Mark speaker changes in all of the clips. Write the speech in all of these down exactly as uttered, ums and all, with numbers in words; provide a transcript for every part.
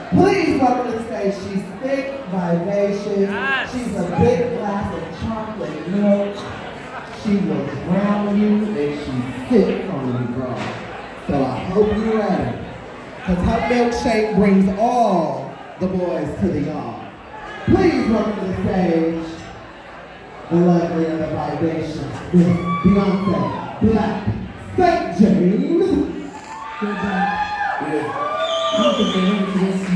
Speaker 1: Please welcome to the stage. She's thick, vivacious.
Speaker 2: Yes.
Speaker 1: She's a big glass of chocolate milk. She will drown you and she sits on you, bro. So I hope you're ready. Because her milkshake brings all the boys to the yard. Please welcome to the stage the lovely and the vivacious Miss Beyonce Black Saint James. Good job. Yeah. I don't think they're ready for this.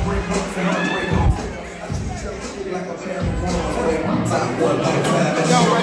Speaker 3: Yo,